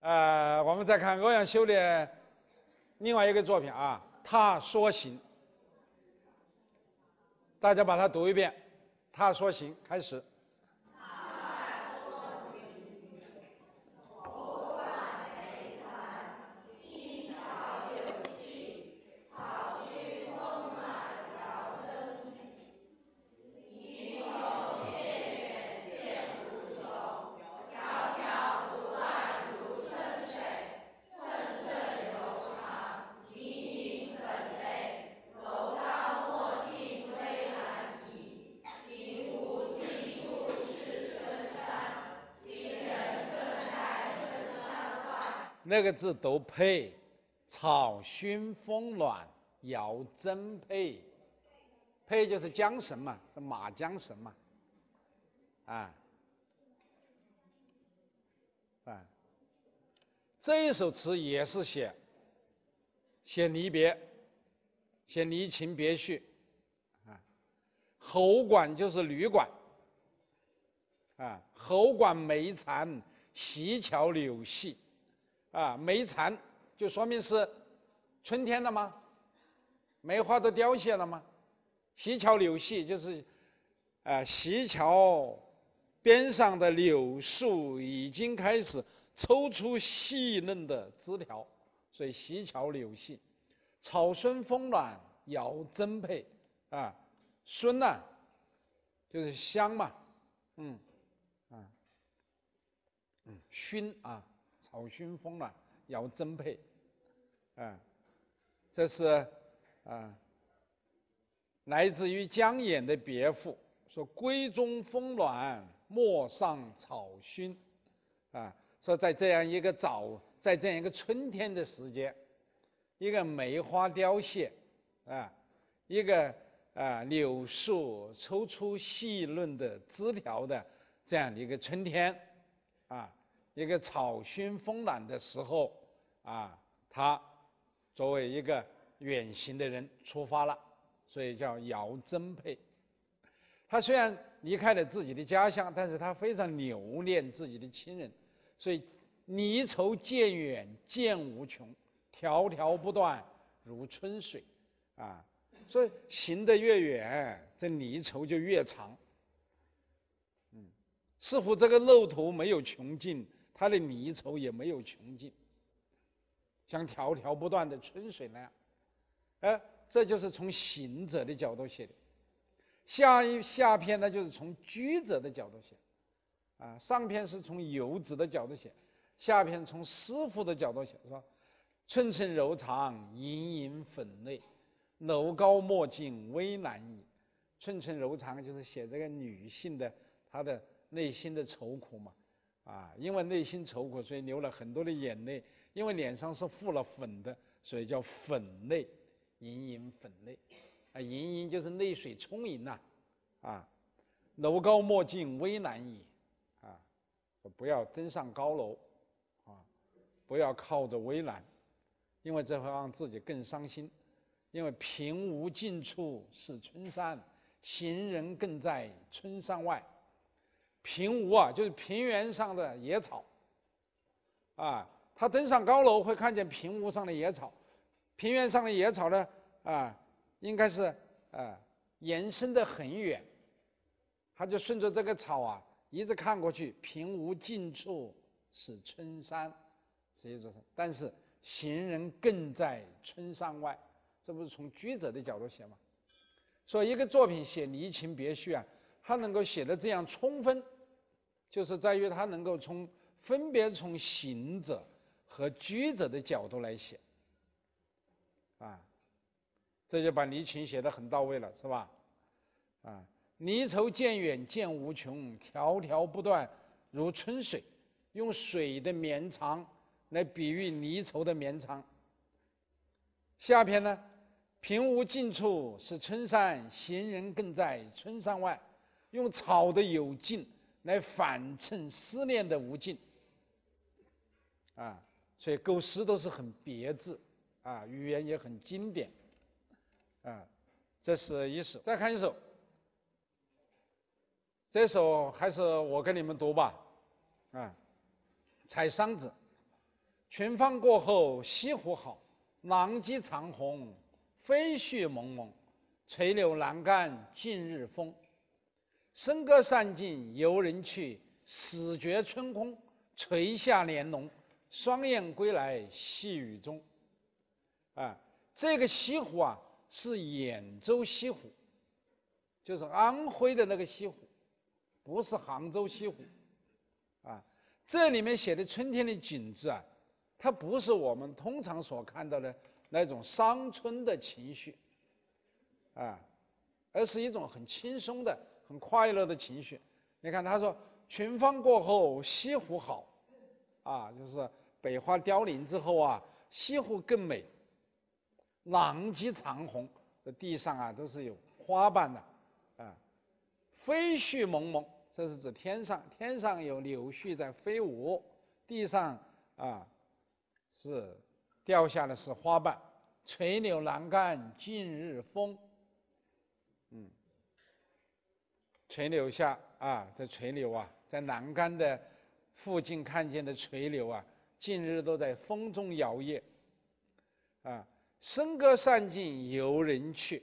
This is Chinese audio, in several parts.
我们再看欧阳修的另外一个作品啊，《他说行》，大家把它读一遍，《他说行》开始。那个字读佩，草熏风暖，摇真佩。佩就是缰绳嘛，马缰绳嘛，这一首词也是写离别，写离情别绪，侯馆就是旅馆，侯馆梅残，溪桥柳细，梅残就说明是春天了吗？梅花都凋谢了吗？溪桥柳细就是溪桥边上的柳树已经开始抽出细嫩的枝条，所以溪桥柳细。草孙风暖，摇真佩，孙呢就是香嘛，熏草熏风暖，摇真佩，这是来自于江衍的别赋，说闺中风暖，陌上草熏，说在这样一个春天的时间，一个梅花凋谢，一个柳树抽出细嫩的枝条的这样的一个春天，一个草熏风暖的时候，他作为一个远行的人出发了，所以叫摇真佩。他虽然离开了自己的家乡，但是他非常留恋自己的亲人，所以离愁渐远渐无穷，条条不断如春水，所以行得越远，这离愁就越长。似乎这个路途没有穷尽，他的离愁也没有穷尽，像条条不断的春水那样。这就是从行者的角度写的。下篇呢，就是从居者的角度写，上篇是从游子的角度写，下篇从诗赋的角度写，说寸寸柔肠，隐隐粉泪，楼高莫近危难矣。寸寸柔肠就是写这个女性的她的内心的愁苦嘛，因为内心愁苦，所以流了很多的眼泪，因为脸上是覆了粉的，所以叫粉泪，隐隐粉泪，盈盈就是泪水充盈呐，楼高莫近危难矣，不要登上高楼，不要靠着危栏，因为这会让自己更伤心。因为平无尽处是春山，行人更在春山外。平无就是平原上的野草，他登上高楼会看见平无上的野草，平原上的野草呢，应该是延伸得很远，他就顺着这个草一直看过去，平无尽处是春山，实际上是，但是行人更在春山外，这不是从居者的角度写吗？所以一个作品写离情别绪它能够写得这样充分，就是在于它能够分别从行者和居者的角度来写，这就把离情写得很到位了，是吧？离愁渐远渐无穷，条条不断如春水，用水的绵长来比喻离愁的绵长。下篇呢，平无尽处是春山，行人更在春山外，用草的有尽来反衬思念的无尽，所以构诗都是很别致，语言也很经典，这是一首。再看一首，这首还是我跟你们读吧，采桑子。 群芳过后西湖好，狼藉长虹飞絮蒙蒙，垂柳阑干尽日风。笙歌散尽游人去，始觉春空垂下帘笼。双燕归来细雨中。这个西湖啊，是兖州西湖，就是安徽的那个西湖，不是杭州西湖。这里面写的春天的景致啊，它不是我们通常所看到的那种伤春的情绪，而是一种很轻松的、很快乐的情绪。你看他说：“群芳过后西湖好，就是北花凋零之后啊，西湖更美。狼藉长虹，这地上啊都是有花瓣的，飞絮蒙蒙，这是指天上有柳絮在飞舞，地上是掉下的是花瓣。垂柳阑干尽日风。”垂柳下这垂柳啊，在栏杆的附近看见的垂柳啊，近日都在风中摇曳。笙歌散尽游人去。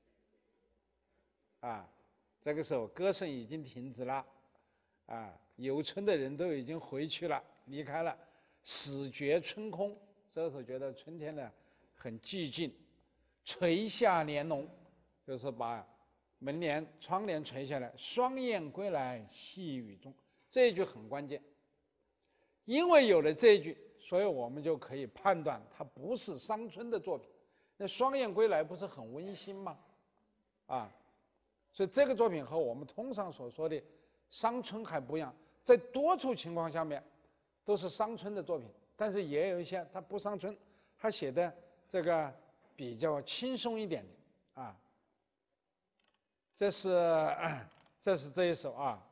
这个时候歌声已经停止了，游春的人都已经回去了，离开了。始觉春空，这时候觉得春天呢很寂静。垂下帘笼，就是把门帘、窗帘垂下来。双燕归来细雨中，这一句很关键。因为有了这一句，所以我们就可以判断它不是伤春的作品。那双燕归来不是很温馨吗？所以这个作品和我们通常所说的伤春还不一样，在多数情况下面都是伤春的作品，但是也有一些它不伤春，它写的这个比较轻松一点的。这是这一首啊。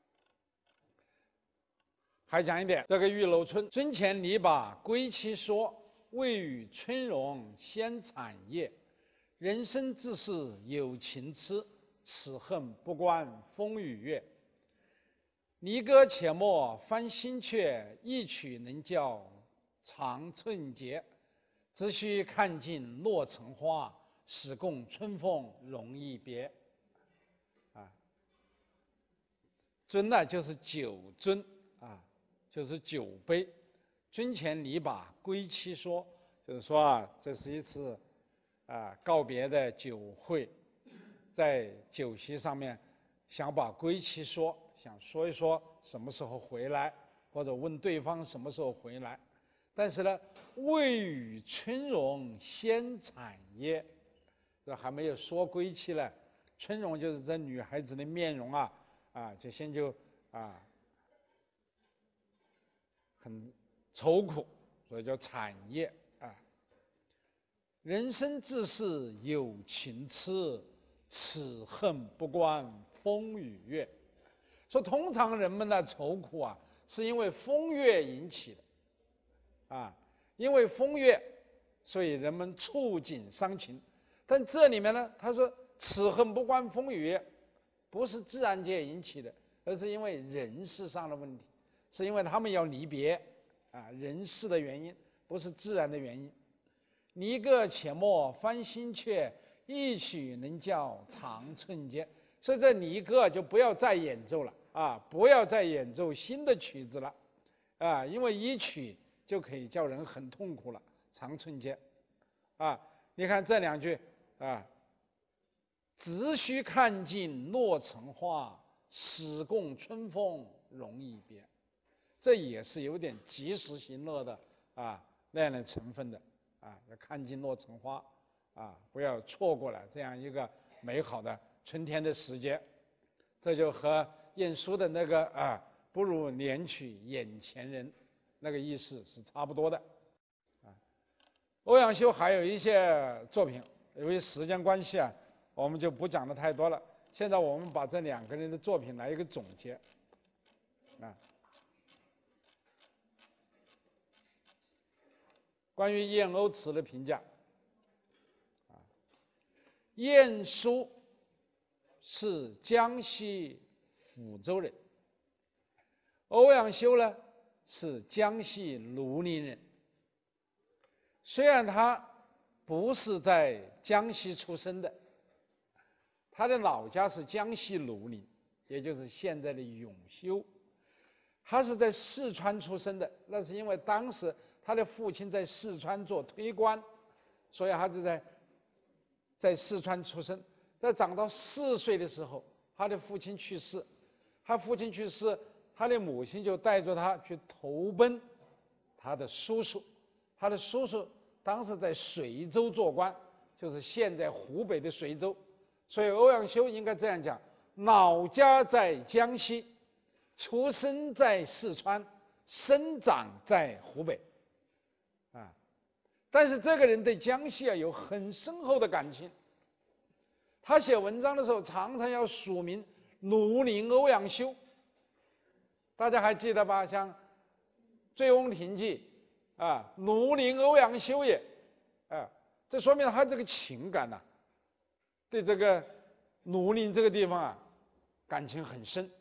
还讲一点，这个《玉楼春》：尊前拟把归期说，未与春荣先产业。人生自是有情痴，此恨不关风与月。离歌且莫翻新阙，一曲能教长寸节。只须看尽落成花，始共春风容易别。樽呢就是酒樽，就是酒杯。尊前拟把归期说，就是说这是一次告别的酒会，在酒席上面想把归期说，想说一说什么时候回来，或者问对方什么时候回来。但是呢，未与春荣先产耶，这还没有说归期呢。春荣就是这女孩子的面容就先很愁苦，所以叫产业。人生自是有情痴，此恨不关风与月。说通常人们的愁苦是因为风月引起的，因为风月，所以人们触景伤情。但这里面呢，他说此恨不关风与月，不是自然界引起的，而是因为人事上的问题，是因为他们要离别，人事的原因，不是自然的原因。离歌且莫翻新阙，一曲能教长寸节。所以这离歌就不要再演奏了，不要再演奏新的曲子了，因为一曲就可以叫人很痛苦了，长寸节。你看这两句只须看尽落成花，始共春风容易别。这也是有点及时行乐的那样的成分的。要看尽落成花，不要错过了这样一个美好的春天的时节。这就和晏殊的那个不如怜取眼前人那个意思是差不多的。欧阳修还有一些作品，由于时间关系我们就不讲的太多了。现在我们把这两个人的作品来一个总结。关于晏欧词的评价，晏殊是江西抚州人，欧阳修呢是江西庐陵人。 虽然他不是在江西出生的，他的老家是江西庐陵，也就是现在的永修。他是在四川出生的，那是因为当时他的父亲在四川做推官，所以他就在四川出生。在长到4岁的时候，他的父亲去世，他父亲去世，他的母亲就带着他去投奔他的叔叔，他的叔叔当时在随州做官，就是现在湖北的随州，所以欧阳修应该这样讲：老家在江西，出生在四川，生长在湖北，啊，但是这个人对江西有很深厚的感情。他写文章的时候常常要署名庐陵欧阳修，大家还记得吧？像《醉翁亭记》啊，庐陵欧阳修也，这说明他这个情感呐，对这个庐陵这个地方感情很深，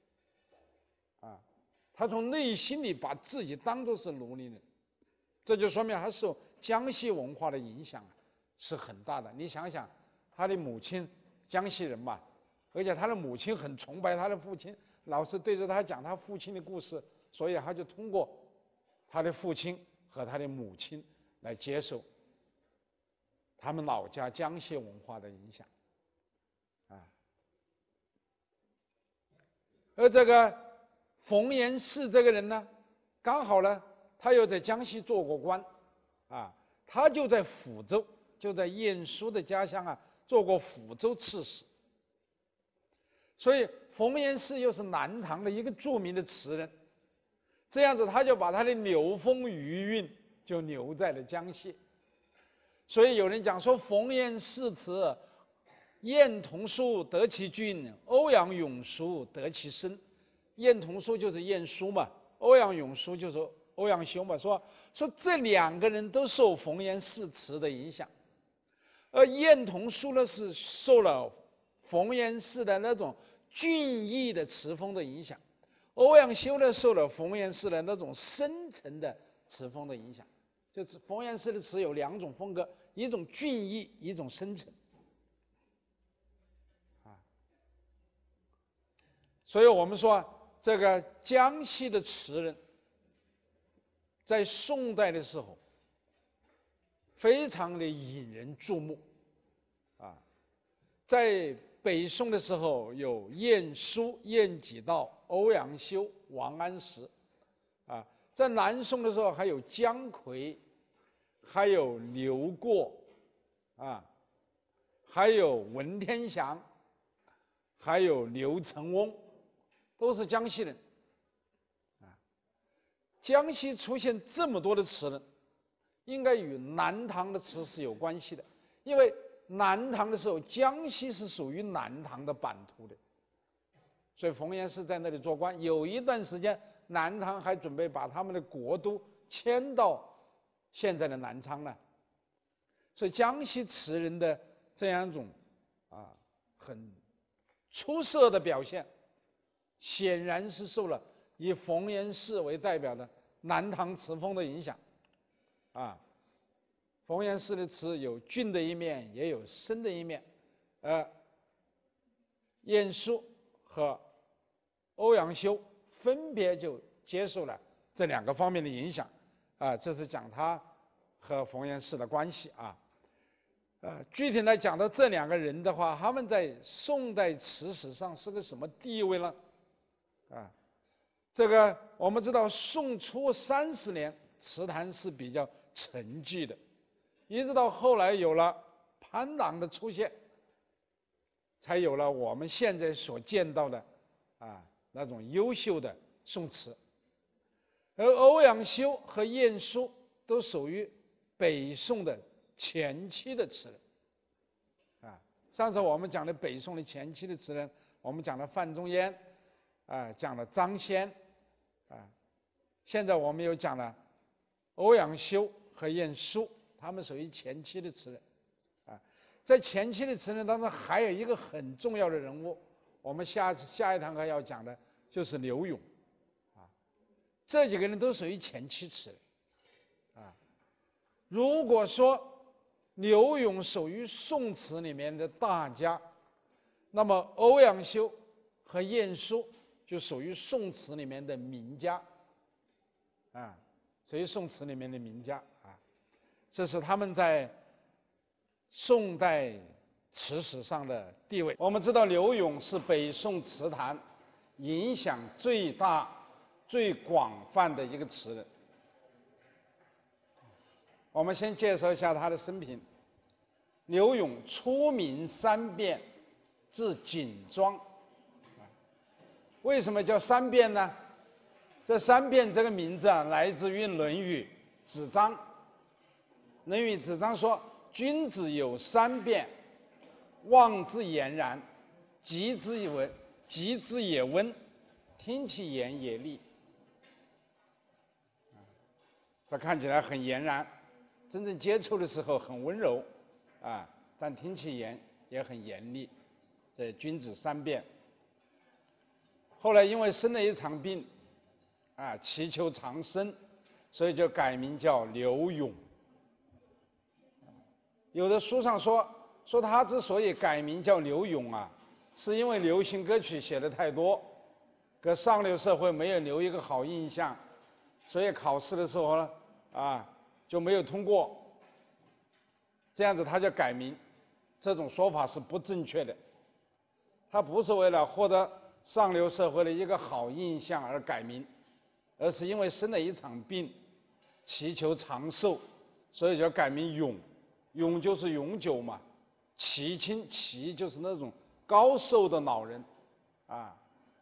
他从内心里把自己当作是庐陵人，这就说明他受江西文化的影响是很大的。你想想，他的母亲江西人嘛，而且他的母亲很崇拜他的父亲，老是对着他讲他父亲的故事，所以他就通过他的父亲和他的母亲来接受他们老家江西文化的影响，而这个冯延巳这个人呢，刚好呢，他又在江西做过官，他就在抚州，就在晏殊的家乡做过抚州刺史。所以冯延巳又是南唐的一个著名的词人，这样子他就把他的流风余韵就留在了江西。所以有人讲说，冯延巳词，晏同书得其俊，欧阳永叔得其深。晏同书就是晏殊嘛，欧阳永叔就是欧阳修嘛，说这2个人都受冯延巳词的影响，而晏同书呢是受了冯延巳的那种俊逸的词风的影响，欧阳修呢受了冯延巳的那种深沉的词风的影响。就是冯延巳的词有2种风格，一种俊逸，一种深沉。所以我们说这个江西的词人，在宋代的时候，非常的引人注目，在北宋的时候有晏殊、晏几道、欧阳修、王安石，在南宋的时候还有姜夔，还有刘过，还有文天祥，还有刘承翁，都是江西人。江西出现这么多的词人，应该与南唐的词是有关系的，因为南唐的时候，江西是属于南唐的版图的，所以冯延巳在那里做官。有一段时间，南唐还准备把他们的国都迁到现在的南昌呢。所以江西词人的这样一种很出色的表现，显然是受了以冯延巳为代表的南唐词风的影响。冯延巳的词有俊的一面，也有深的一面。晏殊和欧阳修分别就接受了这2个方面的影响。这是讲他和冯延巳的关系。具体来讲到这2个人的话，他们在宋代词史上是个什么地位呢？这个我们知道，宋初30年词坛是比较沉寂的，一直到后来有了潘郎的出现，才有了我们现在所见到的那种优秀的宋词。而欧阳修和晏殊都属于北宋的前期的词人。上次我们讲的北宋的前期的词人，我们讲了范仲淹，讲了张先，现在我们又讲了欧阳修和晏殊，他们属于前期的词人。在前期的词人当中，还有一个很重要的人物，我们下一堂课要讲的就是柳永。这几个人都属于前期词人。 如果说柳永属于宋词里面的大家，那么欧阳修和晏殊就属于宋词里面的名家，啊，属于宋词里面的名家啊，这是他们在宋代词史上的地位。我们知道柳永是北宋词坛影响最大、最广泛的一个词人。我们先介绍一下他的生平。柳永初名三变，字景庄。为什么叫三变呢？这三变这个名字啊，来自于《论语·子张》。《论语·子张》说：“君子有三变，望之俨然，极之也温，听其言也厉。”这看起来很俨然，真正接触的时候很温柔，啊，但听其言也很严厉。这君子三变。后来因为生了一场病，啊，祈求长生，所以就改名叫柳永。有的书上说他之所以改名叫柳永啊，是因为流行歌曲写的太多，给上流社会没有留一个好印象，所以考试的时候呢，啊，就没有通过。这样子他就改名，这种说法是不正确的。他不是为了获得上流社会的一个好印象而改名，而是因为生了一场病，祈求长寿，所以就改名永。永就是永久嘛，祈就是那种高寿的老人，啊。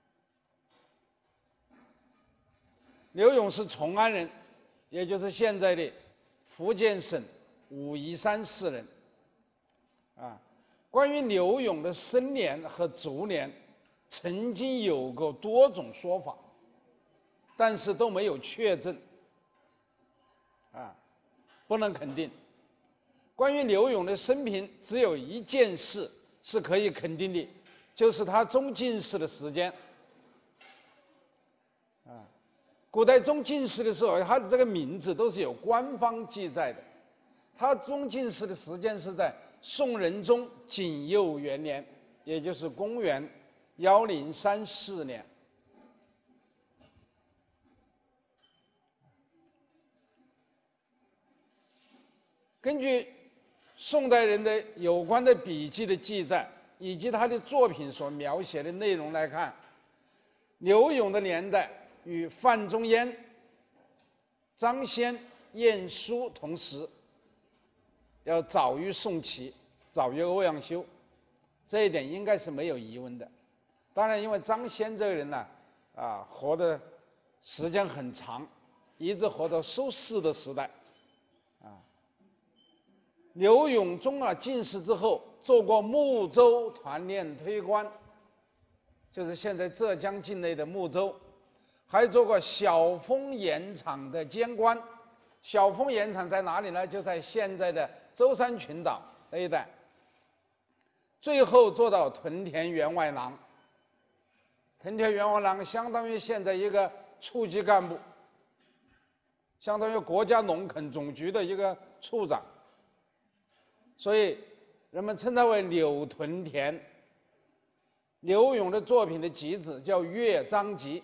柳永是崇安人，也就是现在的福建省武夷山市人，啊。关于柳永的生年和卒年，曾经有过多种说法，但是都没有确证，啊，不能肯定。关于柳永的生平，只有一件事是可以肯定的，就是他中进士的时间。啊，古代中进士的时候，他的这个名字都是有官方记载的。他中进士的时间是在宋仁宗景佑元年，也就是公元1034年。根据宋代人的有关的笔记的记载，以及他的作品所描写的内容来看，柳永的年代与范仲淹、张先、晏殊同时，要早于宋祁，早于欧阳修，这一点应该是没有疑问的。当然，因为张先这个人呢，啊，活的时间很长，一直活到苏轼的时代。柳永中了进士之后，做过睦州团练推官，就是现在浙江境内的睦州，还做过小丰盐场的监官。小丰盐场在哪里呢？就在现在的舟山群岛那一带。最后做到屯田员外郎。屯田员外郎相当于现在一个处级干部，相当于国家农垦总局的一个处长。所以人们称他为柳屯田。柳永的作品的集子叫《乐章集》，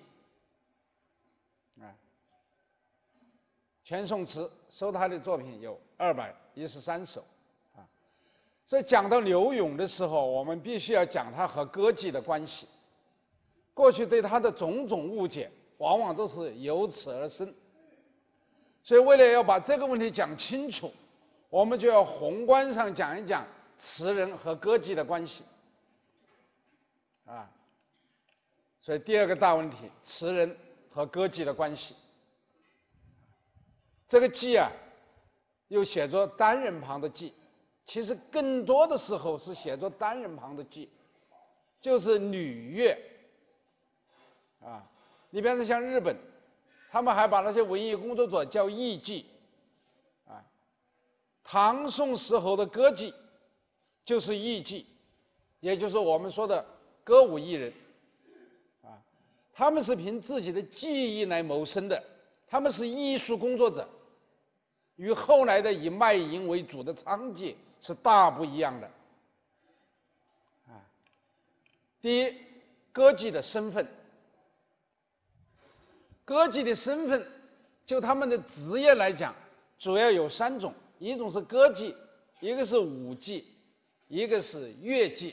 全宋词收他的作品有213首，啊。所以讲到柳永的时候，我们必须要讲他和歌妓的关系。过去对他的种种误解，往往都是由此而生。所以为了要把这个问题讲清楚，我们就要宏观上讲一讲词人和歌妓的关系，啊，所以第二个大问题，词人和歌妓的关系。这个妓啊，又写作单人旁的妓，其实更多的时候是写作单人旁的妓，就是女乐，啊，你比方说像日本，他们还把那些文艺工作者叫艺妓。唐宋时候的歌妓就是艺妓，也就是我们说的歌舞艺人，啊，他们是凭自己的技艺来谋生的，他们是艺术工作者。 与后来的以卖淫为主的娼妓是大不一样的。第一，歌妓的身份。歌妓的身份，就他们的职业来讲，主要有3种：一种是歌妓，一个是舞妓，一个是乐妓。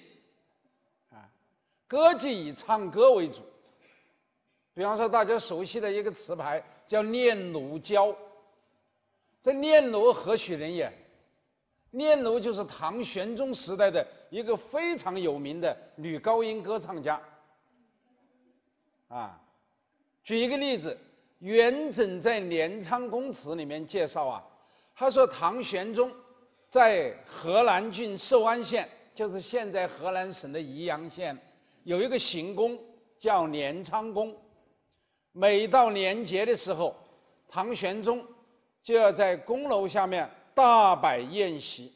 歌妓以唱歌为主，比方说大家熟悉的一个词牌叫念奴娇。这念奴何许人也？念奴就是唐玄宗时代的一个非常有名的女高音歌唱家。举一个例子，元稹在《镰仓宫词》里面介绍他说唐玄宗在河南郡寿安县，就是现在河南省的宜阳县，有一个行宫叫镰仓宫。每到年节的时候，唐玄宗就要在宫楼下面大摆宴席，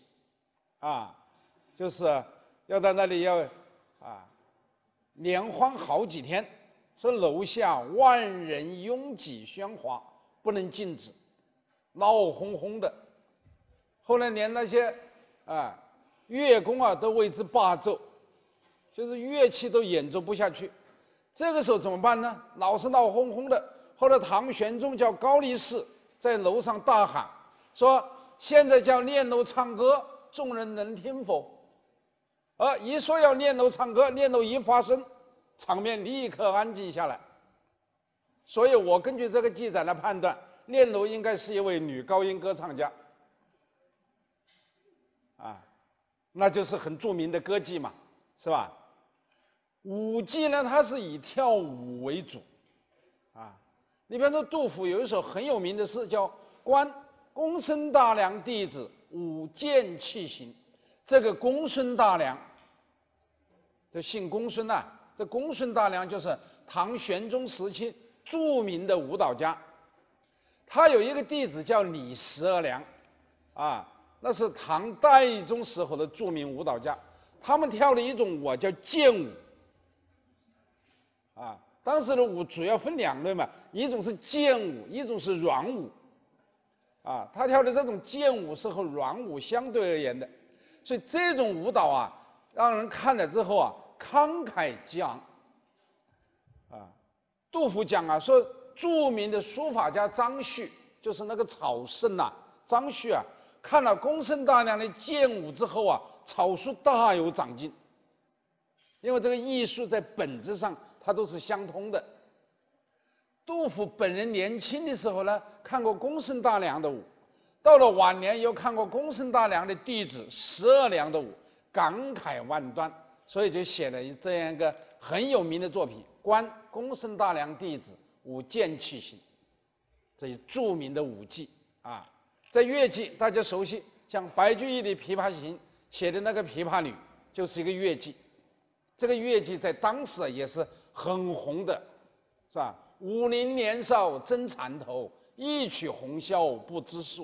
就是要在那里要连欢好几天。说楼下万人拥挤喧哗，不能静止，闹哄哄的。后来连那些乐工都为之罢奏，就是乐器都演奏不下去。这个时候怎么办呢？老是闹哄哄的。后来唐玄宗叫高力士在楼上大喊说：“现在叫念奴唱歌，众人能听否？”一说要念奴唱歌，念奴一发声，场面立刻安静下来。所以我根据这个记载来判断，念奴应该是一位女高音歌唱家，那就是很著名的歌妓嘛，是吧？舞妓呢，它是以跳舞为主，你比方说杜甫有一首很有名的诗叫《观公孙大良弟子舞剑器行》。这个公孙大良，这姓公孙这公孙大良就是唐玄宗时期著名的舞蹈家。他有一个弟子叫李十二良，那是唐代宗时候的著名舞蹈家。他们跳的一种舞叫剑舞，当时的舞主要分2类嘛，一种是剑舞，一种是软舞。他跳的这种剑舞是和软舞相对而言的，所以这种舞蹈让人看了之后慷慨激昂。杜甫讲说，著名的书法家张旭，就是那个草圣张旭看了公孙大良的剑舞之后草书大有长进，因为这个艺术在本质上它都是相通的。杜甫本人年轻的时候呢，看过公孙大良的舞，到了晚年又看过公孙大良的弟子十二良的舞，感慨万端，所以就写了这样一个很有名的作品《观公孙大良弟子舞剑器行》，这是著名的舞伎。在乐伎大家熟悉，像白居易的《琵琶行》写的那个琵琶女就是一个乐伎。这个乐伎在当时也是很红的，是吧？“武陵年少争缠头，一曲红绡不知数。”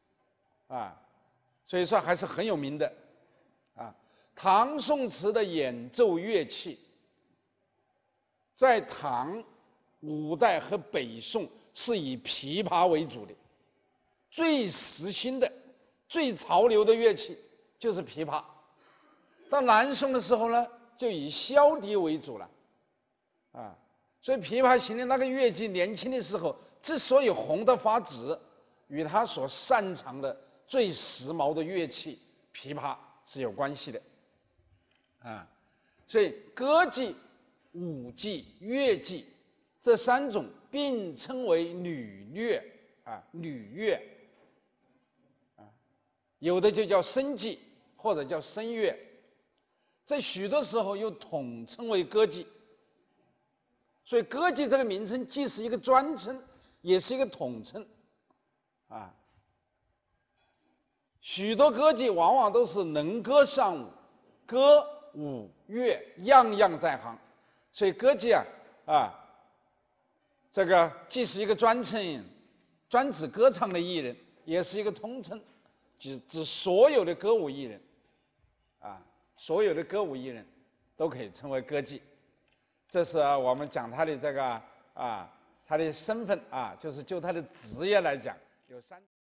所以说还是很有名的。唐宋词的演奏乐器，在唐、五代和北宋是以琵琶为主的，最时兴的、最潮流的乐器就是琵琶。到南宋的时候呢，就以箫笛为主了，所以《琵琶行》的那个乐伎年轻的时候之所以红得发紫，与他所擅长的最时髦的乐器琵琶是有关系的。所以歌伎、舞伎、乐伎这3种并称为女乐，女乐，有的就叫声伎或者叫声乐，在许多时候又统称为歌伎。所以歌伎这个名称既是一个专称，也是一个统称。许多歌伎往往都是能歌善舞，歌舞乐样样在行。所以歌伎这个既是一个专称，专指歌唱的艺人，也是一个通称，指所有的歌舞艺人。所有的歌舞艺人都可以称为歌伎。这是我们讲他的这个他的身份就是就他的职业来讲有3。